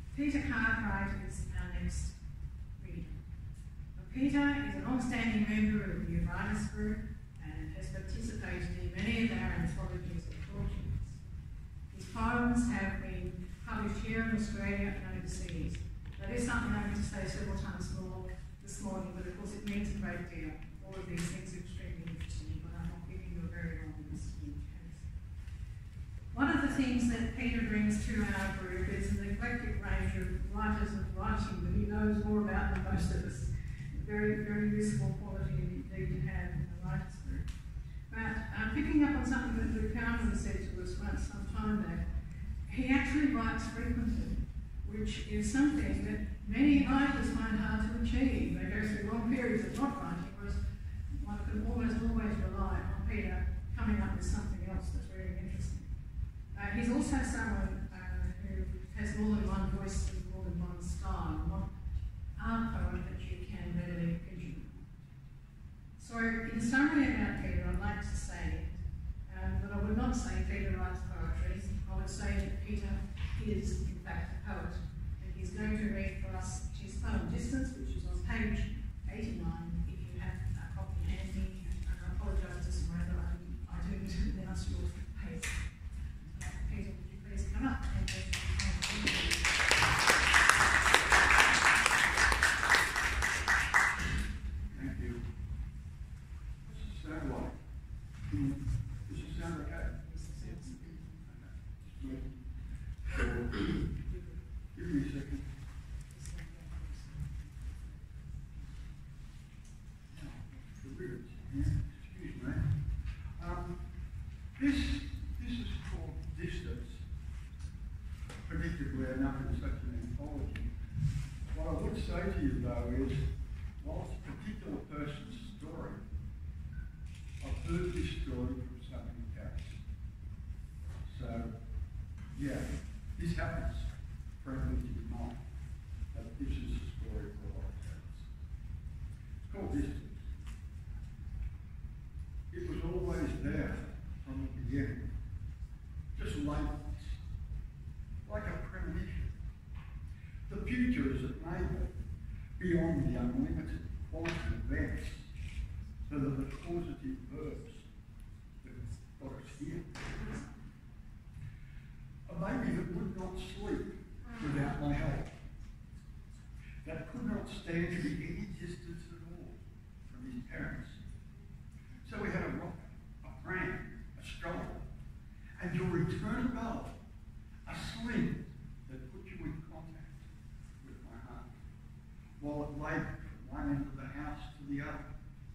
Peter Cartwright is our next reader. Peter is a long-standing member of the Writers Group and has participated in many of our anthologies of Portuguese. His poems have been published here in Australia and overseas. That is something I need to say several times more this morning, but of course it means a great deal. All of these things are extremely interesting, but I'm not giving you a very long list in case. One of the things that Peter brings to our group is an eclectic range of writers and writing that he knows more about than most of us. Very, very useful quality indeed to have in the writers group. But picking up on something that Luke Carman said to us once some time back, he actually writes frequently, which is something that many writers find hard to achieve. They go through long periods of not writing, whereas one can almost always rely on Peter coming up with something else that's really interesting. He's also someone who has more than one voice and more than one style, not a poet that you can readily pigeonhole. So in summary about Peter, I'd like to say that I would not say Peter writes poetry. I would say that Peter is, in fact, a poet. And he's going to read for us his poem Distance, which is on page 89. If you have a copy handy, I apologise to Samantha, I didn't announce your pace. Peter, would you please come up and Thank you. What's it sound like? Does it sound okay? So, give me a second. Excuse me. This is called Distance. Predictably enough, it's such an anthology. What I would say to you though is, while it's a particular person's story, I've heard this story from somebody else. So, yeah, this happens, frankly, to be mine. But this is a story for a lot of parents. It's called Distance. It was always there from the beginning, just labels, like a premonition. The future as it may be, beyond the unlimited quantum events, so that the causative verbs that got us here. A baby that would not sleep without my help, that could not stand to be any distance at all from his parents. So we had a rock, a pram, a stroller, and your return bell, a sling that put you in contact with my heart, while it labored from one end of the house to the other.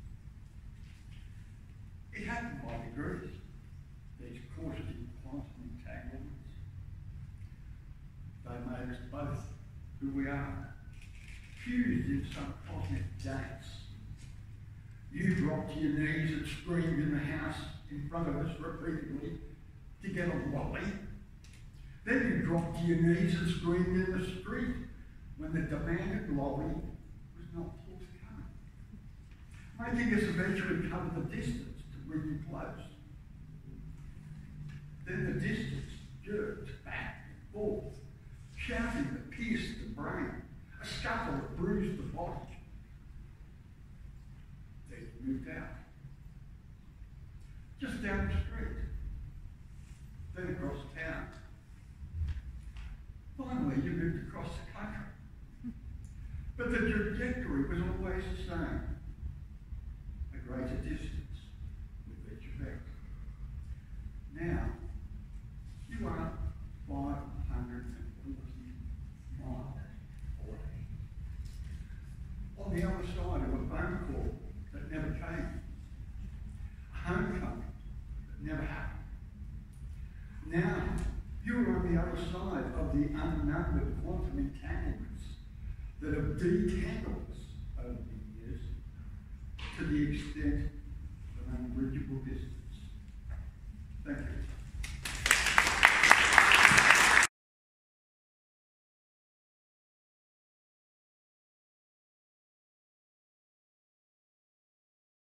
It happened by degrees, these causative quantum entanglements. They made us both who we are, fused in some cosmic dance. You dropped to your knees and screamed in the house in front of us repeatedly to get a lolly. Then you dropped to your knees and screamed in the street when the demanded lolly was not forthcoming, making us eventually cover the distance to bring you close. Then the distance jerked back and forth, shouting that pierced the brain, a scuffle that bruised the body. Moved out. Just down the street. Then across town. Finally, you moved across the country. But the trajectory was always the same. A greater distance with each event. Now, you are 540 miles away. On the other side of a phone call that never came. A homecoming that never happened. Now, you're on the other side of the unnumbered quantum entanglements that have detangled us over the years to the extent of an unbridgeable distance. Thank you.